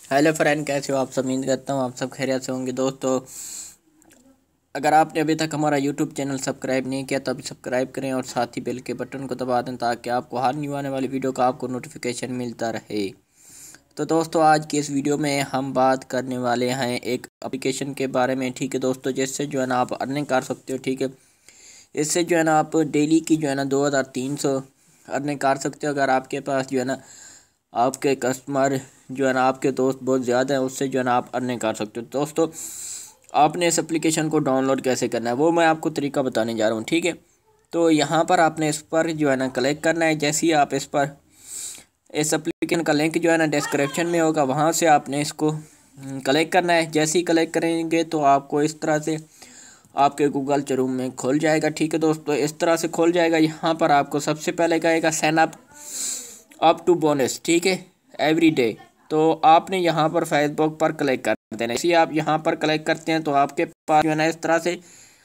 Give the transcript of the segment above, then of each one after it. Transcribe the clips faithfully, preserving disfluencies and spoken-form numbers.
Hello friend, कैसे हो आप सब। उम्मीद करता हूँ आप सब खैरियत से होंगे। दोस्तों, अगर आपने अभी तक हमारा यूट्यूब चैनल सब्सक्राइब नहीं किया तो अभी सब्सक्राइब करें और साथ ही बेल के बटन को दबा दें ताकि आपको हर न्यू आने वाली वीडियो का आपको नोटिफिकेशन मिलता रहे। तो दोस्तों, आज की इस वीडियो में हम बात करने वाले हैं एक एप्लीकेशन के बारे में। ठीक है दोस्तों, जिससे जो है ना आप अर्निंग कर सकते हो। ठीक है, इससे जो है ना आप डेली की जो है ना दो हज़ार तीन सौ अर्निंग कर सकते हो। अगर आपके पास जो है ना आपके कस्टमर जो है ना आपके दोस्त बहुत ज़्यादा हैं, उससे जो है ना आप अर्निंग कर सकते हो। दोस्तों, आपने इस एप्लीकेशन को डाउनलोड कैसे करना है वो मैं आपको तरीका बताने जा रहा हूँ। ठीक है, तो यहाँ पर आपने इस पर जो है ना क्लिक करना है। जैसे ही आप इस पर इस एप्लीकेशन का लिंक जो है ना डिस्क्रिप्शन में होगा, वहाँ से आपने इसको क्लिक करना है। जैसे ही क्लिक करेंगे तो आपको इस तरह से आपके गूगल क्रोम में खुल जाएगा। ठीक है दोस्तों, इस तरह से खुल जाएगा। यहाँ पर आपको सबसे पहले कहेगा sign up up to bonus. ठीक है, एवरी डे। तो आपने यहाँ पर फेसबुक पर क्लिक कर देना। इसी आप यहाँ पर क्लिक करते हैं तो आपके पास जो है ना इस तरह से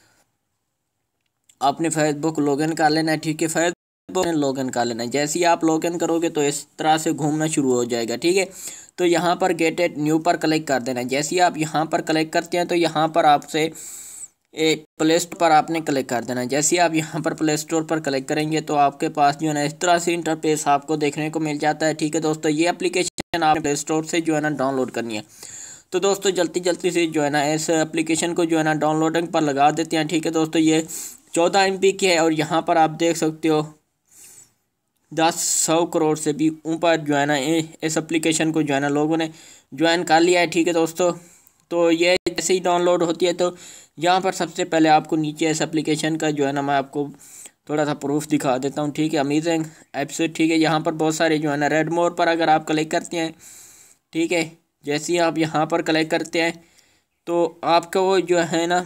आपने फेसबुक लॉगिन कर लेना है। ठीक है, फेसबुक लॉगिन कर लेना है। जैसे ही आप लॉगिन करोगे तो इस तरह से घूमना शुरू हो जाएगा। ठीक है, तो यहाँ पर गेट एट न्यू पर क्लिक कर देना है। जैसे ही आप यहाँ पर क्लिक करते हैं तो यहाँ पर आपसे एक प्ले स्टोर पर आपने क्लिक कर देना है। जैसे ही आप यहाँ पर प्ले स्टोर पर क्लिक करेंगे तो आपके पास जो है ना इस तरह से इंटरफेस आपको देखने को मिल जाता है। ठीक है दोस्तों, ये एप्लीकेशन आपने प्ले स्टोर से जो है ना डाउनलोड करनी है। तो दोस्तों, जल्दी जल्दी से जो है ना इस एप्लीकेशन को जो है ना डाउनलोडिंग पर लगा देते हैं। ठीक है दोस्तों, ये चौदह एम पी की है और यहाँ पर आप देख सकते हो दस सौ करोड़ से भी ऊपर जो है ना इस एप्लीकेशन को जो है ना लोगों ने ज्वाइन कर लिया है। ठीक है दोस्तों, तो ये जैसे ही डाउनलोड होती है तो यहाँ पर सबसे पहले आपको नीचे इस एप्लीकेशन का जो है ना मैं आपको थोड़ा सा प्रूफ दिखा देता हूँ। ठीक है, अमेजिंग ऐप्स। ठीक है, यहाँ पर बहुत सारे जो है ना रेड मोर पर अगर आप क्लिक करते हैं, ठीक है, जैसे ही आप यहाँ पर क्लिक करते हैं तो आपका वो जो है ना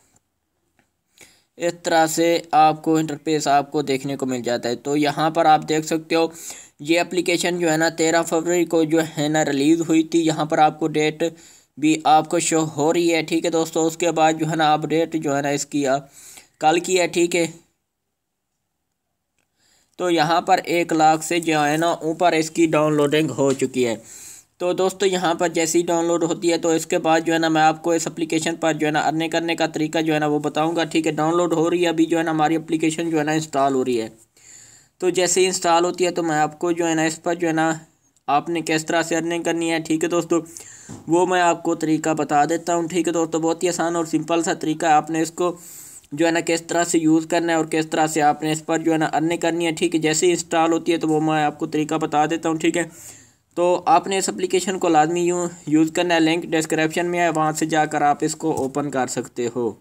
इस तरह से आपको इंटरफेस आपको देखने को मिल जाता है। तो यहाँ पर आप देख सकते हो ये एप्लीकेशन जो है ना तेरह फरवरी को जो है ना रिलीज़ हुई थी। यहाँ पर आपको डेट भी आपको शो हो रही है। ठीक है दोस्तों, उसके बाद जो है ना अपडेट जो है ना इसकी कल की है। ठीक है, तो यहाँ पर एक लाख से जो है ना ऊपर इसकी डाउनलोडिंग हो चुकी है। तो दोस्तों, यहाँ पर जैसे ही डाउनलोड होती है तो इसके बाद जो है ना मैं आपको इस एप्लीकेशन पर जो है ना अर्निंग करने का तरीका जो है ना वो बताऊँगा। ठीक है, डाउनलोड हो रही है अभी जो है ना हमारी एप्लीकेशन जो है ना इंस्टॉल हो रही है। तो जैसे ही इंस्टॉल होती है तो मैं आपको जो है ना इस पर जो है ना आपने किस तरह से अर्निंग करनी है, ठीक है दोस्तों, वो मैं आपको तरीका बता देता हूँ। ठीक है दोस्तों, बहुत ही आसान और सिंपल सा तरीका है। आपने इसको जो है ना किस तरह से यूज़ करना है और किस तरह से आपने इस पर जो है ना अर्निंग करनी है। ठीक है, जैसे ही इंस्टॉल होती है तो वो मैं आपको तरीका बता देता हूँ। ठीक है, तो आपने इस एप्लीकेशन को लाजमी यूँ यूज़ करना है। लिंक डिस्क्रिप्शन में है, वहाँ से जाकर आप इसको ओपन कर सकते हो।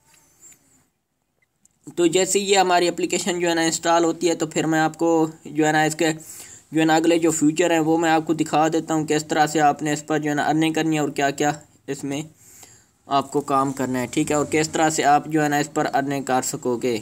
तो जैसे ये हमारी एप्लीकेशन जो है ना इंस्टॉल होती है तो फिर मैं आपको जो है ना इसके जो है ना अगले जो फ्यूचर हैं वो मैं आपको दिखा देता हूँ किस तरह से आपने इस पर जो है ना अर्निंग करनी है और क्या क्या इसमें आपको काम करना है। ठीक है, और किस तरह से आप जो है ना इस पर अर्निंग कर सकोगे।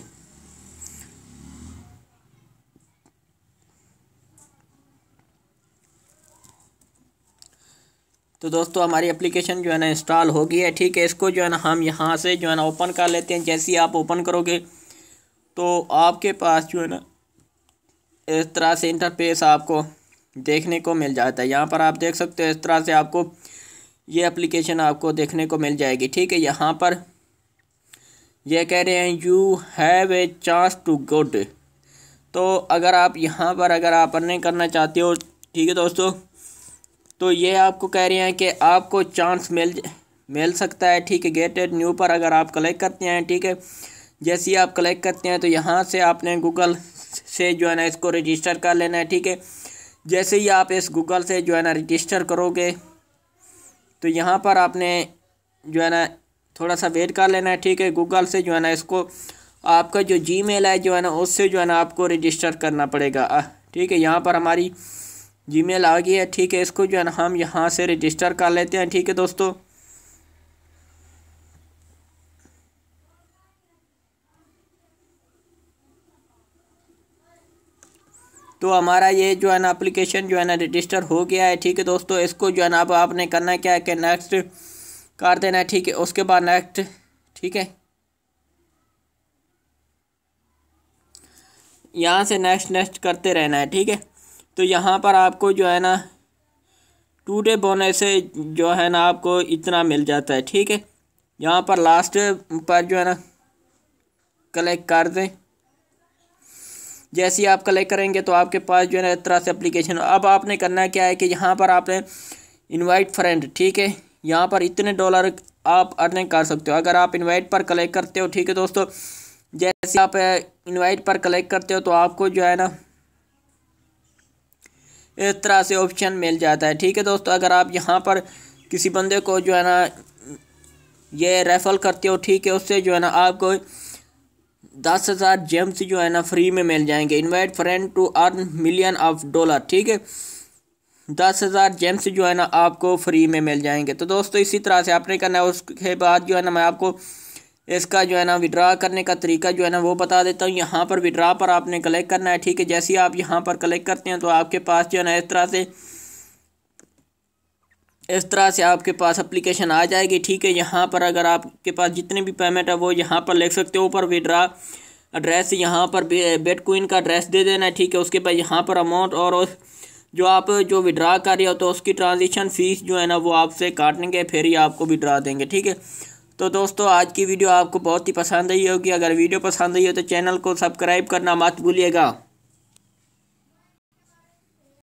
तो दोस्तों, हमारी एप्लीकेशन जो है ना इंस्टॉल हो गई है। ठीक है, इसको जो है ना हम यहाँ से जो है ना ओपन कर लेते हैं। जैसे ही आप ओपन करोगे तो आपके पास जो है ना इस तरह से इंटरफेस आपको देखने को मिल जाता है। यहाँ पर आप देख सकते हो इस तरह से आपको ये एप्लीकेशन आपको देखने को मिल जाएगी। ठीक है, यहाँ पर ये कह रहे हैं you have a chance to good. तो अगर आप यहाँ पर अगर आप अर्निंग करना चाहते हो, ठीक है दोस्तों, तो ये आपको कह रहे हैं कि आपको चांस मिल मिल सकता है। ठीक है, गेट एट न्यू पर अगर आप क्लिक करते हैं, ठीक है, जैसे ही आप क्लिक करते हैं तो यहाँ से आपने गूगल से जो है ना इसको रजिस्टर कर लेना है। ठीक है, जैसे ही आप इस गूगल से जो है ना रजिस्टर करोगे तो यहाँ पर आपने जो है ना थोड़ा सा वेट कर लेना है। ठीक है, गूगल से जो है ना इसको आपका जो जीमेल है जो है ना उससे जो है ना आपको रजिस्टर करना पड़ेगा। ठीक है, यहाँ पर हमारी जीमेल आ गई है। ठीक है, इसको जो है ना हम यहाँ से रजिस्टर कर लेते हैं। ठीक है दोस्तों, तो हमारा ये जो है ना एप्लीकेशन जो है ना रजिस्टर हो गया है। ठीक है दोस्तों, इसको जो है ना अब आपने करना क्या है कि नेक्स्ट कर देना है। ठीक है, उसके बाद नेक्स्ट, ठीक है, यहाँ से नेक्स्ट नेक्स्ट करते रहना है। ठीक है, तो यहाँ पर आपको जो है ना टू डे बोनस से जो है ना आपको इतना मिल जाता है। ठीक है, यहाँ पर लास्ट पर जो है ना कलेक्ट कर दें। जैसे ही आप कलेक्ट करेंगे तो आपके पास जो है ना इस तरह से एप्लीकेशन। अब आपने करना क्या है कि यहाँ पर आपने इनवाइट फ्रेंड, ठीक है, यहाँ पर इतने डॉलर आप अर्निंग कर सकते हो अगर आप इनवाइट पर कलेक्ट करते हो। ठीक है दोस्तों, जैसे आप इनवाइट पर कलेक्ट करते हो तो आपको जो है ना इस तरह से ऑप्शन मिल जाता है। ठीक है दोस्तों, अगर आप यहाँ पर किसी बंदे को जो है ना ये रेफर करते हो, ठीक है, उससे जो है ना आपको दस हज़ार जेम्स जो है ना फ्री में मिल जाएंगे। Invite friend to earn million of dollar, ठीक है, दस हज़ार जेम्स जो है ना आपको फ्री में मिल जाएंगे। तो दोस्तों इसी तरह से आपने करना है। उसके बाद जो है ना मैं आपको इसका जो है ना विड्रा करने का तरीका जो है ना वो बता देता हूँ। यहाँ पर विड्रा पर आपने कलेक्ट करना है। ठीक है, जैसे ही आप यहाँ पर कलेक्ट करते हैं तो आपके पास जो है ना इस तरह से इस तरह से आपके पास एप्लीकेशन आ जाएगी। ठीक है, यहाँ पर अगर आपके पास जितने भी पेमेंट है वो यहाँ पर लिख सकते हो। ऊपर विड्रा एड्रेस यहाँ पर बिटकॉइन का एड्रेस दे देना है। ठीक है, उसके बाद यहाँ पर अमाउंट और उस जो आप जो विड्रा कर रहे हो तो उसकी ट्रांजेक्शन फ़ीस जो है ना वो आपसे काटेंगे, फिर ही आपको विड्रा देंगे। ठीक है, तो दोस्तों आज की वीडियो आपको बहुत ही पसंद आई होगी। अगर वीडियो पसंद आई हो तो चैनल को सब्सक्राइब करना मत भूलिएगा।